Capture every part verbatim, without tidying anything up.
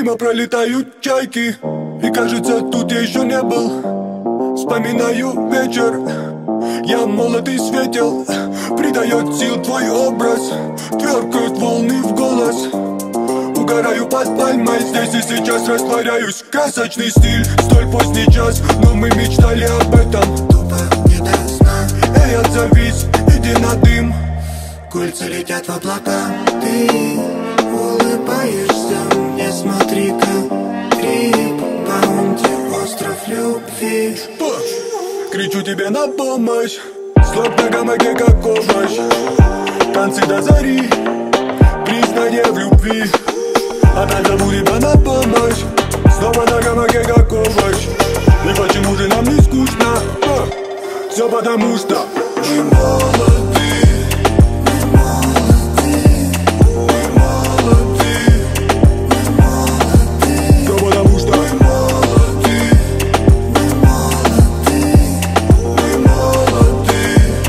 Мимо пролетают чайки, и кажется, тут я еще не был. Вспоминаю вечер, я молод и светел. Придает сил твой образ, тверкают волны в голос. Угораю под пальмой, здесь и сейчас растворяюсь. Красочный стиль, столь поздний час, но мы мечтали об этом. Тупо не до сна. Эй, отзовись, иди на дым. Кольца летят в облака. Ты улыбаешься мне, смотри-ка. Трип, баунти, остров любви. Кричу тебе на помощь, слог на гамаке как овощ. Танцы до зари, признание в любви. Опять зову тебя на помощь, снова на гамаке как овощ. И почему же нам не скучно? А, все потому что мы молоды. Мы молоды. Мы молоды. Мы молоды. Все потому что мы молоды. Мы молоды. Мы молоды.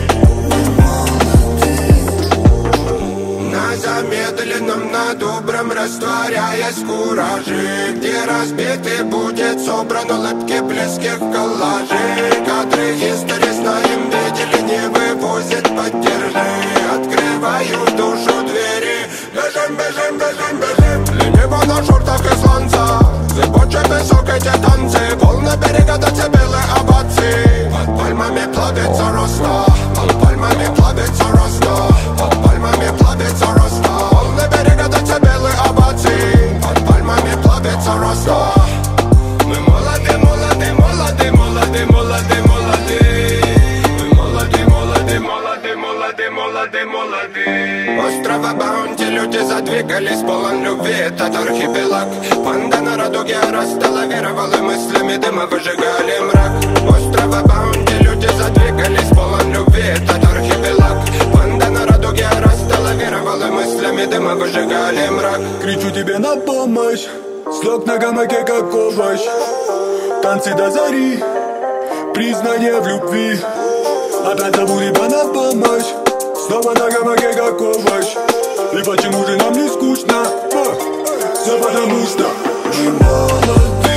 Мы молоды. На замедленном, на добром, растворяясь в кураже, где разбитый будет собран улыбки близких коллажей. Кадры истории знаем, видели, не вывозят, поддержи. Открываю душу двери. Бежим, бежим, бежим, бежим. Лениво на шортах и сланца. Зыбучий песок, эти танцы. Волны берега до белые овации. Под пальмами плавится роста. Под пальмами плавится роста. Под пальмами плавится роста. Волны берега до белые овации. Под пальмами плавится роста. Мы молоды, молоды, молоды, молоды, молоды, молоды. Мы молоды, молоды, молоды, молоды, молоды, молоды. Острова Баунти люди задвигались, полон любви, этот архипелаг. Панда на радуге растала, веровала мыслями, дыма выжигали мрак. Острова Баунти люди задвигались, полон любви, этот архипелаг. Панда на радуге растала, веровала мыслями, дыма выжигали мрак. Кричу тебе на помощь, слог на гамаке как овощ. Танцы до зари, признание в любви. Опять зову тебя на помощь, снова на гамаке как овощ. И почему же нам не скучно? А, все потому что мы молоды.